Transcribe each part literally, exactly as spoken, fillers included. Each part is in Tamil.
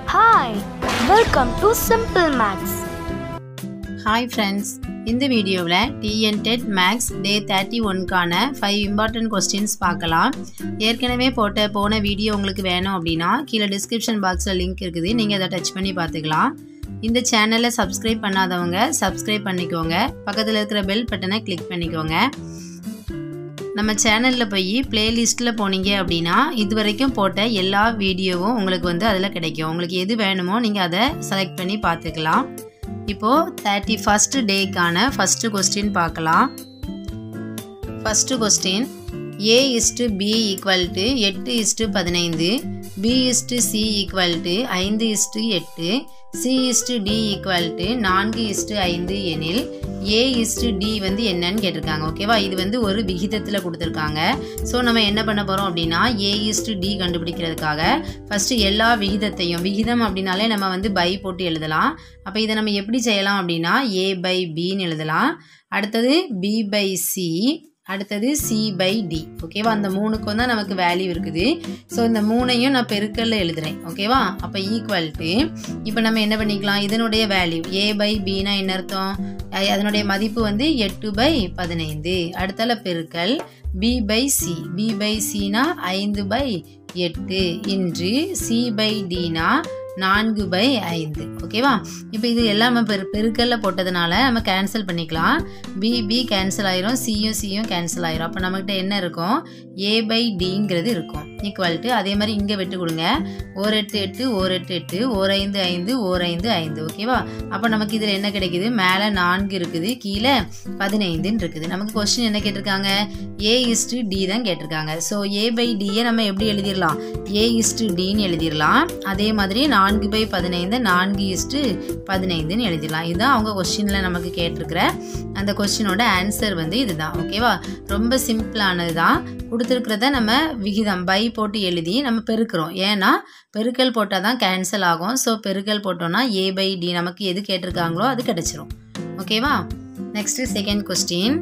Hi, welcome to Simple Maths. Hi friends, இந்த வீடியோவில் T N Tet Maths Day thirty-one கான five important questions பார்க்கலாம். ஏற்கனவே போட்ட போன வீடியோ உங்களுக்கு வேணும் அப்படின்னா கீழே டிஸ்கிரிப்ஷன் பாக்ஸில் லிங்க் இருக்குது, நீங்கள் அதை டச் பண்ணி பார்த்துக்கலாம். இந்த சேனலை சப்ஸ்கிரைப் பண்ணாதவங்க சப்ஸ்கிரைப் பண்ணிக்கோங்க, பக்கத்தில் இருக்கிற பெல் பட்டனை கிளிக் பண்ணிக்கோங்க. நம்ம சேனலில் போய் பிளேலிஸ்ட்டில் போனீங்க அப்படின்னா இது வரைக்கும் போட்ட எல்லா வீடியோவும் உங்களுக்கு வந்து அதில் கிடைக்கும். உங்களுக்கு எது வேணுமோ நீங்கள் அதை செலக்ட் பண்ணி பார்த்துக்கலாம். இப்போது தேர்ட்டி ஃபஸ்ட் டேக்கான ஃபஸ்ட்டு கொஸ்டின் பார்க்கலாம். First question, A is to B equal to எட்டு இஸ்டு பதினைந்து, B is to C equal to ஐந்து இஸ்டு எட்டு, C is to D equal to நான்கு இஸ்டு ஐந்து எனில் ஏ இஸ்டு டி வந்து என்னன்னு கேட்டிருக்காங்க. ஓகேவா, இது வந்து ஒரு விகிதத்தில் கொடுத்துருக்காங்க. ஸோ நம்ம என்ன பண்ண போகிறோம் அப்படின்னா ஏ இஸ்டு டி கண்டுபிடிக்கிறதுக்காக ஃபஸ்ட்டு எல்லா விகிதத்தையும், விகிதம் அப்படின்னாலே நம்ம வந்து பை போட்டு எழுதலாம். அப்போ இதை நம்ம எப்படி செய்யலாம் அப்படின்னா ஏ பை பின்னு எழுதலாம், அடுத்தது பி பை சி, அடுத்தது சி பை டி. ஓகேவா, அந்த மூணுக்கும் தான் நமக்கு வேல்யூ இருக்குது. ஸோ இந்த மூணையும் நான் பெருக்கல்ல எழுதுறேன். ஓகேவா, அப்போ ஈக்குவல் டு இப்போ நம்ம என்ன பண்ணிக்கலாம், இதனுடைய வேல்யூ ஏ பை பின்னா என்ன அர்த்தம், அதனுடைய மதிப்பு வந்து எட்டு பை பதினைந்து, அடுத்தால பெருக்கல் B by C, B by சினா ஐந்து பை எட்டு இன்று சி பை டினா நான்கு பை ஐந்து. ஓகேவா, இப்போ இது எல்லாம் நம்ம பெரு பெருக்கல்ல போட்டதுனால நம்ம கேன்சல் பண்ணிக்கலாம். பி பி கேன்சல் ஆயிரும், சியும் சியும் கேன்சல் ஆயிரும். அப்போ நம்மகிட்ட என்ன இருக்கும், ஏ பை டிங்கிறது இருக்கும். ஈக்குவல் டு அதே மாதிரி இங்கே விட்டு கொடுங்க, ஓர் எட்டு எட்டு ஓர் எட்டு எட்டு ஓர் ஐந்து ஐந்து ஓர் ஐந்து ஐந்து. ஓகேவா, அப்போ நமக்கு இதில் என்ன கிடைக்குது, மேலே நான்கு இருக்குது, கீழே பதினைந்துன்னு இருக்குது. நமக்கு கொஸ்டின் என்ன கேட்டிருக்காங்க, ஏ இஸ்டு டி தான் கேட்டிருக்காங்க. ஸோ ஏ பை டியை நம்ம எப்படி எழுதிடலாம், ஏ இஸ்டு டின்னு எழுதிடலாம். அதே மாதிரி நான்கு பை பதினைந்து நான்கு இஸ்டு பதினைந்துன்னு எழுதிடலாம். இதுதான் அவங்க கொஸ்டினில் நமக்கு கேட்டிருக்கிற அந்த கொஸ்டினோட ஆன்சர் வந்து இதுதான். ஓகேவா, ரொம்ப சிம்பிளானது தான். கொடுத்துருக்கிறத நம்ம விகிதம் பை போட்டு எழுதி நம்ம பெருக்கிறோம். ஏன்னா பெருக்கல் போட்டால் தான் கேன்சல் ஆகும். ஸோ பெருக்கல் போட்டோம்னா ஏ பை டி நமக்கு எது கேட்டிருக்காங்களோ அது கிடைச்சிரும். ஓகேவா, நெக்ஸ்ட்டு செகண்ட் கொஸ்டின்.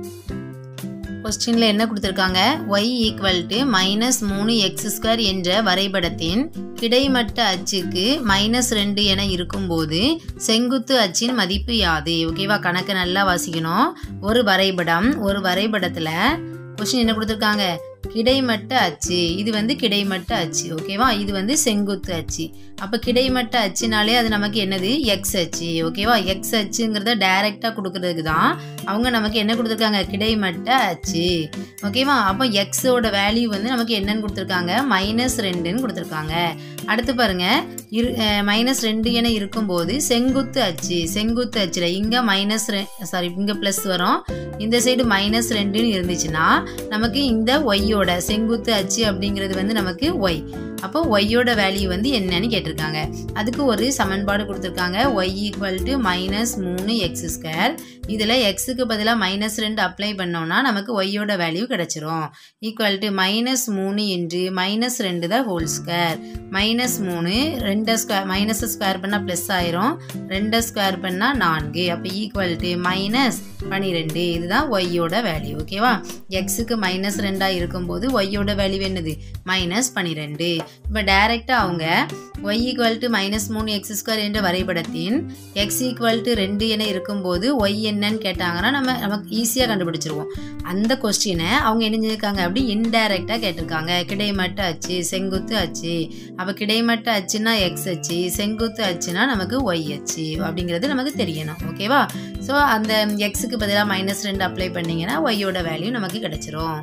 கொஸ்டினில் என்ன கொடுத்துருக்காங்க, ஒய் ஈக்குவல் டு மைனஸ் மூணு எக்ஸ் ஸ்கொயர் என்ற வரைபடத்தின் கிடைமட்ட அச்சுக்கு மைனஸ் ரெண்டு என இருக்கும்போது செங்குத்து அச்சின் மதிப்பு யாது. ஓகேவா, கணக்கு நல்லா வாசிக்கணும். ஒரு வரைபடம், ஒரு வரைபடத்தில் கொஸ்டின் என்ன கொடுத்துருக்காங்க, கிடைமட்ட அச்சு, இது வந்து கிடைமட்ட அச்சு. ஓகேவா, இது வந்து செங்குத்து அச்சு. அப்போ கிடைமட்ட அச்சுனாலே அது நமக்கு என்னது, எக்ஸ் அச்சு. ஓகேவா, எக்ஸ் அச்சுங்கிறத டைரெக்டாக கொடுக்கறதுக்கு தான் அவங்க நமக்கு என்ன கொடுத்துருக்காங்க, கிடைமட்ட அச்சு. ஓகேவா, அப்போ எக்ஸோட வேல்யூ வந்து நமக்கு என்னன்னு கொடுத்துருக்காங்க, மைனஸ் ரெண்டுன்னு கொடுத்துருக்காங்க. அடுத்து பாருங்க, இரு மைனஸ் ரெண்டு என இருக்கும்போது செங்குத்து அச்சு, செங்குத்து அச்சில் இங்கே மைனஸ் ரெ சாரி இங்கே ப்ளஸ் வரும், இந்த சைடு மைனஸ் ரெண்டுன்னு இருந்துச்சுன்னா நமக்கு இந்த ஒய்யோட செங்குத்து அச்சு அப்படிங்கிறது வந்து நமக்கு ஒய். அப்போ ஒய்யோட வேல்யூ வந்து என்னன்னு கேட்டிருக்காங்க. அதுக்கு ஒரு சமன்பாடு கொடுத்துருக்காங்க, ஒய் ஈக்குவல் டு மைனஸ் மூணு எக்ஸ் ஸ்கொயர். இதில் எக்ஸுக்கு பதிலாக மைனஸ் ரெண்டு அப்ளை பண்ணோம்னா நமக்கு ஒய்யோட வேல்யூ கிடச்சிரும். ஈக்குவல் டு மைனஸ் மூணு இன்று மைனஸ் ரெண்டு தான் ஹோல் ஸ்கொயர், மைனஸ் மூணு ரெண்டு ஸ்கொயர், மைனஸ் ஸ்கொயர் பண்ணால் ப்ளஸ் ஆயிரும், ரெண்டு ஸ்கொயர் பண்ணால் நான்கு. அப்போ ஈக்குவல் டு மைனஸ் பன்னிரெண்டு. இதுதான் ஒய்யோட வேல்யூ. ஓகேவா, எக்ஸுக்கு மைனஸ் ரெண்டாக இருக்கும்போது ஒய்யோட வேல்யூ என்னது, மைனஸ் பன்னிரெண்டு. இப்போ டைரெக்டாக அவங்க ஒய் ஈக்குவல் டு மைனஸ் மூணு எக்ஸ் ஸ்கொயர் என்ற வரைபடத்தின் எக்ஸ் ஈக்குவல் டு ரெண்டு என இருக்கும்போது ஒய் என்னன்னு கேட்டாங்கன்னா நம்ம நமக்கு ஈஸியாக கண்டுபிடிச்சிருவோம். அந்த கொஸ்டினை அவங்க என்ன செஞ்சிருக்காங்க, அப்படி இன்டைரக்டாக கேட்டிருக்காங்க. கிடைமட்ட அச்சு, செங்குத்து அச்சு. அப்போ கிடைமட்ட அச்சுன்னா எக்ஸ் அச்சு, செங்குத்து அச்சுன்னா நமக்கு ஒய் அச்சு அப்படிங்கிறது நமக்கு தெரியணும். ஓகேவா, ஸோ அந்த எக்ஸுக்கு பதிலாக மைனஸ் ரெண்டு அப்ளை பண்ணிங்கன்னா ஒய்யோட வேல்யூ நமக்கு கிடைச்சிரும்.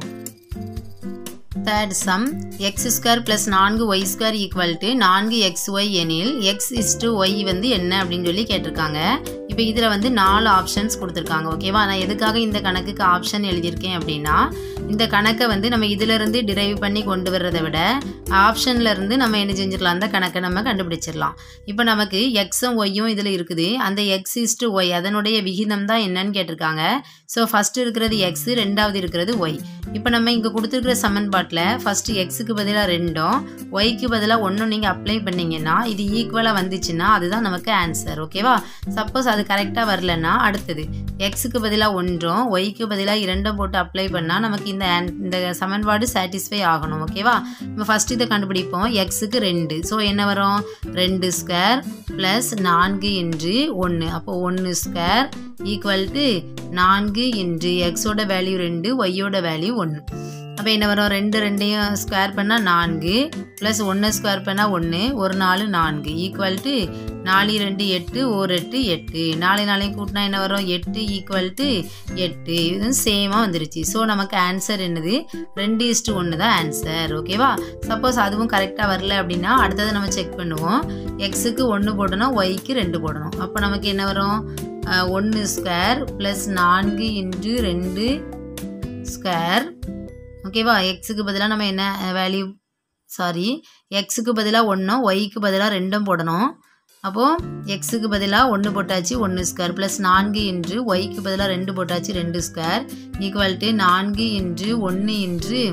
Third sum, X square plus நான்கு ஒய் ஸ்கொயர் ஈக்குவல் டு நான்கு எக்ஸ் ஒய் எனில் எக்ஸ் இஸ்டு ஒய் வந்து என்ன அப்படின்னு சொல்லி கேட்டிருக்காங்க. இப்போ இதில் வந்து நாலு ஆப்ஷன்ஸ் கொடுத்துருக்காங்க. ஓகேவா, நான் எதுக்காக இந்த கணக்குக்கு ஆப்ஷன் எழுதியிருக்கேன் அப்படின்னா இந்த கணக்கை வந்து நம்ம இதிலிருந்து டிரைவ் பண்ணி கொண்டு வர்றதை விட ஆப்ஷன்லேருந்து நம்ம என்ன செஞ்சிடலாம், அந்த கணக்கை நம்ம கண்டுபிடிச்சிடலாம். இப்போ நமக்கு எக்ஸும் ஒய்யும் இதில் இருக்குது, அந்த எக்ஸ் இஸ்டு ஒய் அதனுடைய விகிதம் தான் என்னன்னு கேட்டிருக்காங்க. ஸோ ஃபஸ்ட்டு இருக்கிறது எக்ஸ், ரெண்டாவது இருக்கிறது ஒய். இப்போ நம்ம இங்கே கொடுத்துருக்கிற சமன்பாட்டில் ஃபஸ்ட்டு எக்ஸுக்கு பதிலாக ரெண்டும் ஒய்க்கு பதிலாக ஒன்றும் நீங்கள் அப்ளை பண்ணிங்கன்னா இது ஈக்குவலாக வந்துச்சுன்னா அதுதான் நமக்கு ஆன்சர். ஓகேவா, சப்போஸ் அது கரெக்டாக வரலன்னா அடுத்தது எக்ஸுக்கு பதிலாக ஒன்றும் ஒய்க்கு பதிலாக இரண்டும் போட்டு அப்ளை பண்ணால் நமக்கு இந்த இந்த சமன்பாடு சாட்டிஸ்ஃபை ஆகணும். ஓகேவா? இப்போ ஃபஸ்ட் இதை கண்டுபிடிப்போம். எக்ஸுக்கு ரெண்டு, ஸோ என்ன வரும்? ரெண்டு ஸ்கொயர் ப்ளஸ் நான்கு இன்று ஒன்று, அப்போ ஒன்று ஸ்கொயர் ஈக்குவல் டு நான்கு இன்று எக்ஸோட வேல்யூ ரெண்டு, ஒய்யோட வேல்யூ ஒன்று. அப்போ என்ன வரும்? ரெண்டு ரெண்டையும் ஸ்கொயர் பண்ணால் நான்கு ப்ளஸ் ஒன்று ஸ்கொயர் பண்ணால் ஒன்று, ஒரு நாலு நான்கு ஈக்குவல் டு நாலு ரெண்டு எட்டு, ஒரு எட்டு எட்டு, நாலு நாளையும் கூட்டினா என்ன வரும்? எட்டு ஈக்குவல் டு எட்டு. இது சேமாக வந்துருச்சு. ஸோ நமக்கு ஆன்சர் என்னது? ரெண்டு இஸ்ட்டு ஒன்று தான் ஆன்சர். ஓகேவா? சப்போஸ் அதுவும் கரெக்டாக வரல அப்படின்னா அடுத்தது நம்ம செக் பண்ணுவோம். எக்ஸுக்கு ஒன்று போடணும், ஒய்க்கு ரெண்டு போடணும். அப்போ நமக்கு என்ன வரும்? ஒன்று ஸ்கொயர் ப்ளஸ் நான்கு இன்ட்டு ரெண்டு ஸ்கொயர். ஓகேவா? எக்ஸுக்கு பதிலாக நம்ம என்ன வேல்யூ, சாரி எக்ஸுக்கு பதிலாக ஒன்றும் ஒய்க்கு பதிலாக ரெண்டும் போடணும். அப்போது எக்ஸுக்கு பதிலாக ஒன்று போட்டாச்சு, ஒன்று ஸ்கொயர் ப்ளஸ் நான்கு இன்று ஒய்க்கு பதிலாக ரெண்டு போட்டாச்சு, ரெண்டு ஸ்கொயர் ஈக்குவல் டு நான்கு இன்று ஒன்று இன்று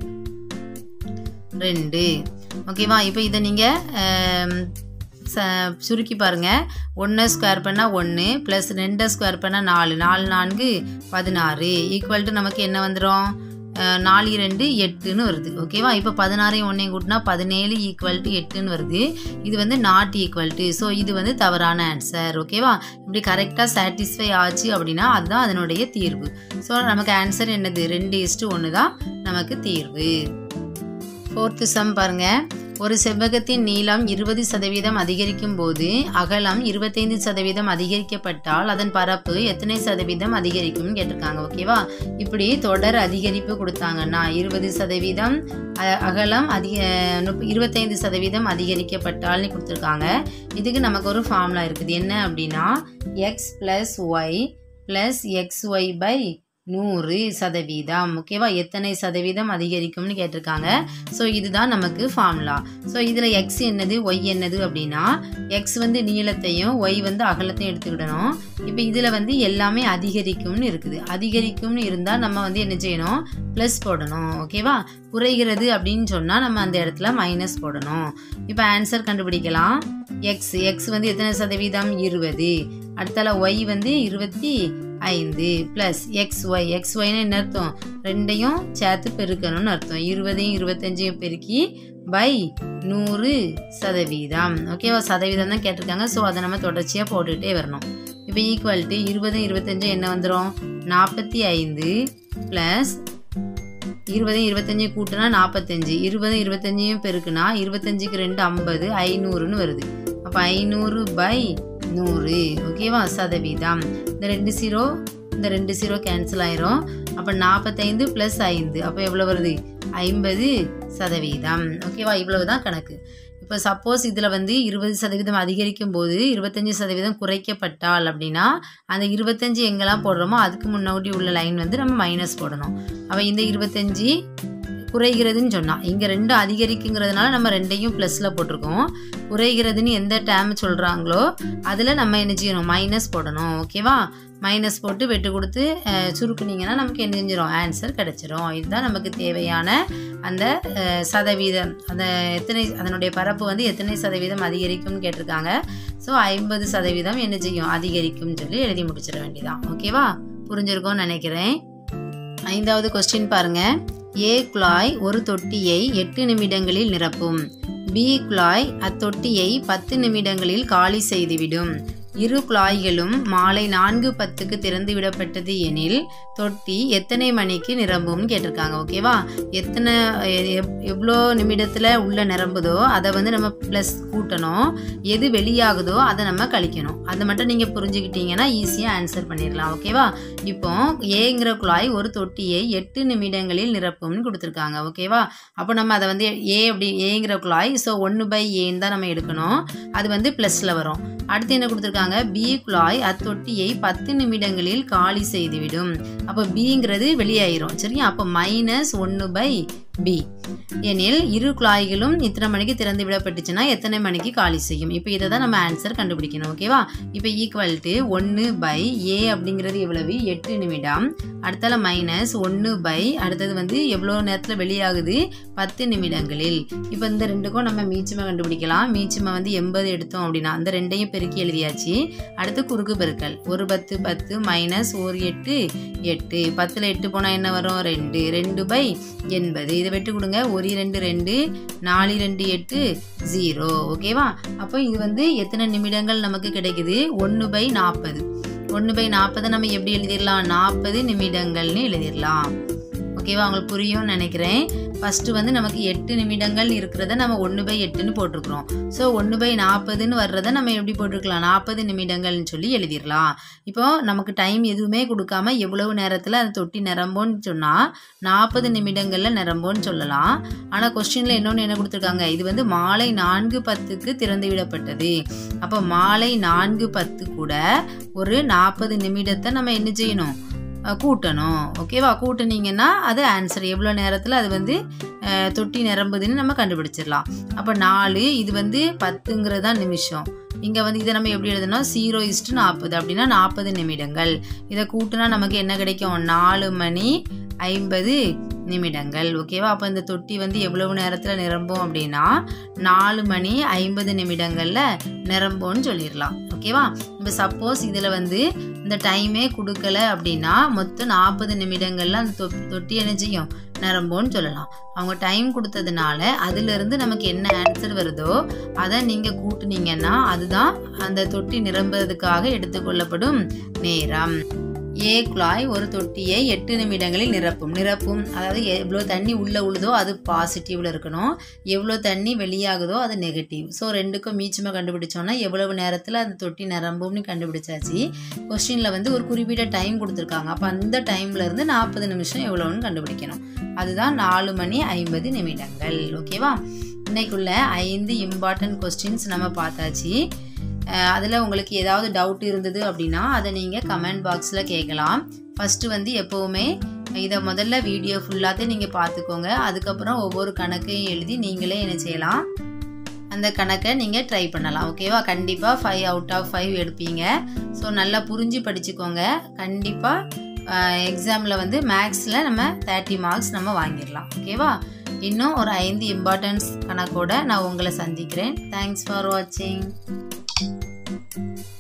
ரெண்டு. ஓகேவா? இப்போ இதை நீங்கள் ச சுருக்கி பாருங்கள். ஒன்று ஸ்கொயர் பண்ணால் ஒன்று ப்ளஸ் ரெண்டை ஸ்கொயர் பண்ணால் நாலு, நாலு நான்கு பதினாறு ஈக்குவல் டு நமக்கு என்ன வந்துடும்? நாலு ரெண்டு எட்டுன்னு வருது. ஓகேவா? இப்போ பதினாறையும் ஒன்றையும் கூட்டினா பதினேழு ஈக்குவல் டு எட்டுன்னு வருது. இது வந்து நாட் ஈக்குவல் டு, ஸோ இது வந்து தவறான ஆன்சர். ஓகேவா? இப்படி கரெக்டாக சாட்டிஸ்ஃபை ஆச்சு அப்படின்னா அதுதான் அதனுடைய தீர்வு. ஸோ நமக்கு ஆன்சர் என்னது? ரெண்டு இஸ்ட்டு ஒன்று தான் நமக்கு தீர்வு. ஃபோர்த்து சம் பாருங்கள். ஒரு செவ்வகத்தின் நீளம் இருபது சதவீதம் அதிகரிக்கும் போது அகலம் இருபத்தைந்து சதவீதம் அதிகரிக்கப்பட்டால் அதன் பரப்பு எத்தனை சதவீதம் அதிகரிக்கும்னு கேட்டிருக்காங்க. ஓகேவா? இப்படி தொடர் அதிகரிப்பு கொடுத்தாங்கன்னா இருபது சதவீதம் அகலம் அதிக இருபத்தைந்து சதவீதம் அதிகரிக்கப்பட்டால்னு கொடுத்துருக்காங்க. இதுக்கு நமக்கு ஒரு ஃபார்முலா இருக்குது. என்ன அப்படின்னா X plus Y plus X Y by நூறு சதவீதம். ஓகேவா? எத்தனை சதவீதம் அதிகரிக்கும்னு கேட்டிருக்காங்க. ஸோ இதுதான் நமக்கு ஃபார்முலா. ஸோ இதில் எக்ஸ் என்னது, ஒய் என்னது அப்படின்னா எக்ஸ் வந்து நீளத்தையும் ஒய் வந்து அகலத்தையும் எடுத்துக்கிடணும். இப்போ இதில் வந்து எல்லாமே அதிகரிக்கும்னு இருக்குது. அதிகரிக்கும்னு இருந்தால் நம்ம வந்து என்ன செய்யணும்? ப்ளஸ் போடணும். ஓகேவா? குறைகிறது அப்படின்னு சொன்னால் நம்ம அந்த இடத்துல மைனஸ் போடணும். இப்போ ஆன்சர் கண்டுபிடிக்கலாம். எக்ஸ் எக்ஸ் வந்து எத்தனை சதவீதம்? இருபது. அடுத்தால ஒய் வந்து இருபத்தி ஐந்து ப்ளஸ் எக்ஸ் ஒய் எக்ஸ் ஒய்னு என்ன அர்த்தம்? ரெண்டையும் சேர்த்து பெருக்கணும்னு அர்த்தம். இருபதையும் இருபத்தஞ்சையும் பெருக்கி பை நூறு சதவீதம். ஓகேவா? சதவீதம் தான் கேட்டிருக்காங்க. ஸோ அதை நம்ம தொடர்ச்சியாக போட்டுகிட்டே வரணும். இப்போ ஈக்குவல் டு இருபதும் இருபத்தஞ்சும் என்ன வந்துடும்? நாற்பத்தி ஐந்து ப்ளஸ் இருபதையும் இருபத்தஞ்சையும் கூட்டினா நாற்பத்தஞ்சு, இருபதும் இருபத்தஞ்சையும் பெருக்குனா இருபத்தஞ்சுக்கு ரெண்டு ஐம்பது, ஐநூறுன்னு வருது. அப்போ ஐநூறு பை நூறு. ஓகேவா? சதவீதம். இந்த ரெண்டு ஜீரோ இந்த ரெண்டு ஜீரோ கேன்சல் ஆயிரும். அப்போ நாற்பத்தைந்து ப்ளஸ் ஐந்து, அப்போ எவ்வளோ வருது? ஐம்பது சதவீதம். ஓகேவா? இவ்வளவு தான் கணக்கு. இப்போ சப்போஸ் இதில் வந்து இருபது சதவீதம் அதிகரிக்கும் போது இருபத்தஞ்சி சதவீதம் குறைக்கப்பட்டால் அப்படின்னா அந்த இருபத்தஞ்சி எங்கெல்லாம் போடுறோமோ அதுக்கு முன்னாடி உள்ள லைன் வந்து நம்ம மைனஸ் போடணும். அப்போ இந்த இருபத்தஞ்சி குறைகிறதுன்னு சொன்னால் இங்கே ரெண்டு அதிகரிக்குங்கிறதுனால நம்ம ரெண்டையும் ப்ளஸில் போட்டிருக்கோம். குறைகிறதுன்னு எந்த டேம் சொல்கிறாங்களோ அதில் நம்ம என்ன செய்யணும்? மைனஸ் போடணும். ஓகேவா? மைனஸ் போட்டு வெட்டு கொடுத்து சுருக்குனிங்கன்னா நமக்கு என்ன செஞ்சிடும்? ஆன்சர் கிடச்சிரும். இதுதான் நமக்கு தேவையான அந்த சதவீதம். அந்த எத்தனை அதனுடைய பரப்பு வந்து எத்தனை சதவீதம் அதிகரிக்கும்னு கேட்டிருக்காங்க. ஸோ ஐம்பது சதவீதம் என்ன செய்யும்? அதிகரிக்கும்னு சொல்லி எழுதி முடிச்சிட வேண்டியதான். ஓகேவா? புரிஞ்சிருக்கும்னு நினைக்கிறேன். ஐந்தாவது கொஸ்டின் பாருங்க. ஏ குழாய் ஒரு தொட்டியை எட்டு நிமிடங்களில் நிரப்பும். பி குழாய் அத்தொட்டியை பத்து நிமிடங்களில் காலி செய்துவிடும். இரு குழாய்களும் மாலை நான்கு பத்துக்கு திறந்து விடப்பட்டது எனில் தொட்டி எத்தனை மணிக்கு நிரம்பும்னு கேட்டிருக்காங்க. ஓகேவா? எத்தனை எவ்வளோ நிமிடத்தில் உள்ள நிரம்புதோ அதை வந்து நம்ம ப்ளஸ் கூட்டணும். எது வெளியாகுதோ அதை நம்ம கழிக்கணும். அதை மட்டும் நீங்கள் புரிஞ்சுக்கிட்டீங்கன்னா ஈஸியாக ஆன்சர் பண்ணிடலாம். ஓகேவா? இப்போ ஏங்கிற குழாய் ஒரு தொட்டியை எட்டு நிமிடங்களில் நிரப்பும்னு கொடுத்துருக்காங்க. ஓகேவா? அப்போ நம்ம அதை வந்து ஏ அப்படி ஏங்கிற குழாய், ஸோ ஒன்று பை ஏன்னு தான் நம்ம எடுக்கணும். அது வந்து ப்ளஸில் வரும். அடுத்து என்ன கொடுத்துருக்காங்க? பி குழாய் அத்தொட்டியை பத்து நிமிடங்களில் காலி செய்துவிடும். அப்போ பிங்கிறது வெளியாயிரும். சரியா? அப்போ மைனஸ் ஒன்று பை பி. எனில் இரு குழாய்களும் இத்தனை மணிக்கு திறந்து விடப்பட்டுச்சுன்னா எத்தனை மணிக்கு காலி செய்யும்? இப்போ இதை தான் நம்ம ஆன்சர் கண்டுபிடிக்கணும். ஓகேவா? இப்போ ஈக்குவல் டு ஒன்று பை ஏ அப்படிங்கிறது எவ்வளவு? எட்டு நிமிடம். அடுத்தால மைனஸ் ஒன்று பை அடுத்தது வந்து எவ்வளோ நேரத்தில் வெளியாகுது? பத்து நிமிடங்களில். இப்போ இந்த ரெண்டுக்கும் நம்ம மீச்சமை கண்டுபிடிக்கலாம். மீச்சமை வந்து எண்பது எடுத்தோம் அப்படின்னா அந்த ரெண்டையும் பெருக்கி எழுதியாச்சு. அடுத்து குறுக்கு பெருக்கல். ஒரு பத்து பத்து மைனஸ் ஒரு எட்டு எட்டு. பத்தில் எட்டு போனால் என்ன வரும்? ரெண்டு. ரெண்டு பை எண்பது. இதை வெட்டு கொடுங்க. ஒரு ரெண்டு ரெண்டு, நாலு ரெண்டு எட்டு, ஜீரோ. ஓகேவா? அப்போ இது வந்து எத்தனை நிமிடங்கள் நமக்கு கிடைக்குது? ஒன்று பை நாற்பது. ஒன்று பை நாற்பது நம்ம எப்படி எழுதிடலாம்? நாற்பது நிமிடங்கள்னு எழுதிடலாம். ஓகேவா? உங்களுக்கு புரியும்னு நினைக்கிறேன். ஃபஸ்ட்டு வந்து நமக்கு எட்டு நிமிடங்கள் இருக்கிறத நம்ம ஒன்று பை எட்டுன்னு போட்டிருக்கிறோம். ஸோ ஒன்று பை நாற்பதுன்னு வர்றதை நம்ம எப்படி போட்டிருக்கலாம்? நாற்பது நிமிடங்கள்னு சொல்லி எழுதிடலாம். இப்போ நமக்கு டைம் எதுவுமே கொடுக்காம எவ்வளவு நேரத்தில் அந்த தொட்டி நிரம்போன்னு சொன்னால் நாற்பது நிமிடங்களில் நிரம்போன்னு சொல்லலாம். ஆனால் கொஸ்டினில் இன்னொன்று என்ன கொடுத்துருக்காங்க? இது வந்து மாலை நான்கு பத்துக்கு திறந்து விடப்பட்டது. அப்போ மாலை நான்கு பத்து கூட ஒரு நாற்பது நிமிடத்தை நம்ம என்ன செய்யணும்? கூட்டணும். ஓகேவா? கூட்டினீங்கன்னா அது ஆன்சர் எவ்வளோ நேரத்தில் அது வந்து தொட்டி நிரம்புதுன்னு நம்ம கண்டுபிடிச்சிடலாம். அப்போ நாலு இது வந்து பத்துங்கிறது தான் நிமிஷம். இங்கே வந்து இதை நம்ம எப்படி எழுதணும்? ஜீரோ இஸ்ட்டு நாற்பது அப்படின்னா நாற்பது நிமிடங்கள். இதை கூட்டினா நமக்கு என்ன கிடைக்கும்? நாலு மணி ஐம்பது நிமிடங்கள். ஓகேவா? அப்போ இந்த தொட்டி வந்து எவ்வளவு நேரத்தில் நிரம்பும் அப்படின்னா நாலு மணி ஐம்பது நிமிடங்களில் நிரம்பும்னு சொல்லிடலாம். ஓகேவா? இப்போ சப்போஸ் இதில் வந்து இந்த டைமே கொடுக்கல அப்படின்னா மொத்தம் நாற்பது நிமிடங்கள்ல அந்த தொட்டி என்ன செய்யும்? நிரம்பும்னு சொல்லலாம். அவங்க டைம் கொடுத்ததுனால அதிலிருந்து நமக்கு என்ன ஆன்சர் வருதோ அதை நீங்கள் கூட்டுனீங்கன்னா அதுதான் அந்த தொட்டி நிரம்புறதுக்காக எடுத்துக்கொள்ளப்படும் நேரம். ஏ குழாய் ஒரு தொட்டியை எட்டு நிமிடங்களில் நிரப்பும். நிரப்பும் அதாவது எவ்வளோ தண்ணி உள்ளே உழுதோ அது பாசிட்டிவில் இருக்கணும், எவ்வளோ தண்ணி வெளியாகுதோ அது நெகட்டிவ். ஸோ ரெண்டுக்கும் மீச்சமாக கண்டுபிடிச்சோன்னா எவ்வளவு நேரத்தில் அந்த தொட்டி நிரம்பும்னு கண்டுபிடிச்சாச்சு. கொஸ்டினில் வந்து ஒரு குறிப்பிட்ட டைம் கொடுத்துருக்காங்க. அப்போ அந்த டைம்லேருந்து நாற்பது நிமிஷம் எவ்வளோன்னு கண்டுபிடிக்கணும். அதுதான் நாலு மணி ஐம்பது நிமிடங்கள். ஓகேவா? இன்னைக்குள்ள ஐந்து இம்பார்ட்டன்ட் கொஸ்டின்ஸ் நம்ம பார்த்தாச்சு. அதில் உங்களுக்கு ஏதாவது டவுட் இருந்தது அப்படின்னா அதை நீங்கள் கமெண்ட் பாக்ஸில் கேட்கலாம். ஃபஸ்ட்டு வந்து எப்போவுமே இதை முதல்ல வீடியோ ஃபுல்லாகவே நீங்கள் பார்த்துக்கோங்க. அதுக்கப்புறம் ஒவ்வொரு கணக்கையும் எழுதி நீங்களே என்ன செய்யலாம்? அந்த கணக்கை நீங்கள் ட்ரை பண்ணலாம். ஓகேவா? கண்டிப்பாக ஃபைவ் அவுட் ஆஃப் ஃபைவ் எடுப்பீங்க. ஸோ நல்லா புரிஞ்சு படிச்சுக்கோங்க. கண்டிப்பாக எக்ஸாமில் வந்து மேக்ஸில் நம்ம தேர்ட்டி மார்க்ஸ் நம்ம வாங்கிடலாம். ஓகேவா? இன்னும் ஒரு ஐந்து இம்பார்ட்டன்ஸ் கணக்கோட நான் உங்களை சந்திக்கிறேன். தேங்க்ஸ் ஃபார் வாட்சிங்.